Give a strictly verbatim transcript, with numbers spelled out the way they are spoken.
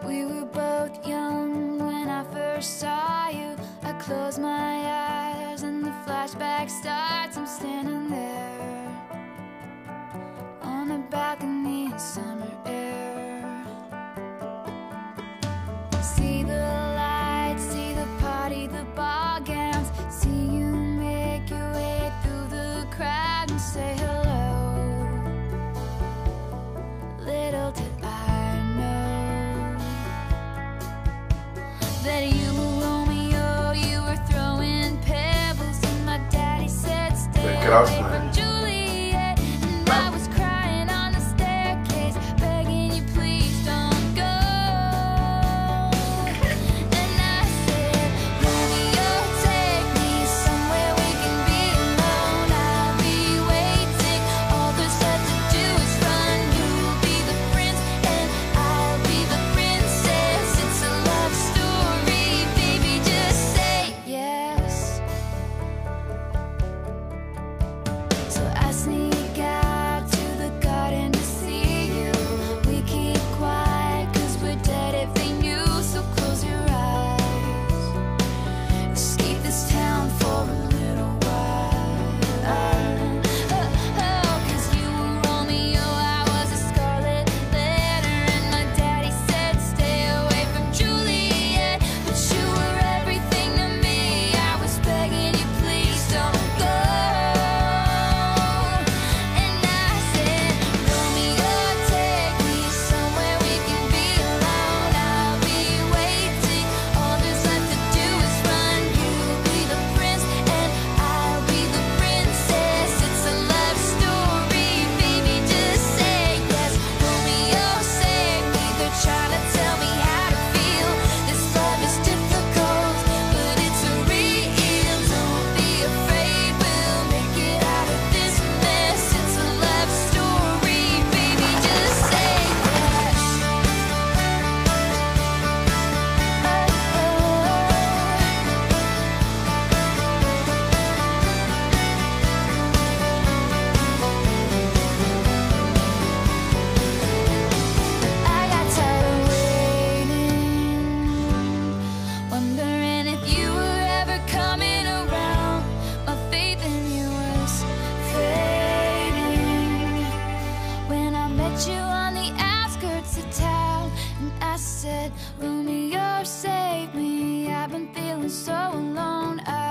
We were both young when I first saw you. I close my eyes and the flashback starts. I'm standing there on a balcony in summer air. See the lights, see the party, the ball gowns. See you make your way through the crowd and say hello. Little did I know that you were Romeo, you were throwing pebbles, and my daddy said stay away from Juliet, and I was crying on the staircase, begging you please don't go. And I said, Romeo, take me somewhere we can be alone. I'll be waiting, all there's left to do is run. You'll be the prince and I'll be the princess. It's a love story, baby, just say yes. So I sneak out to the garden to see you. We keep quiet cause we're dead if they knew. So close your eyes, escape this town for a little while. Oh, oh, cause you were Romeo, I was a scarlet letter, and my daddy said stay away from Juliet, but you were everything to me. I was begging you please don't go. And I said, Romeo, take me somewhere we can be alone. I'll be waiting, all there's left to do is run. You'll be the prince and I'll be the princess. It's a love story, baby, just say yes. Romeo, save me, they're trying to tell me how to feel. This love is difficult, but it's real. Don't be afraid, we'll make it out of this mess. It's a love story, baby, just say yes. I got tired of waiting, wondering if you were ever coming around. My faith in you was fading when I met you on the outskirts of town, and I said, Romeo, save me. I've been feeling so alone. I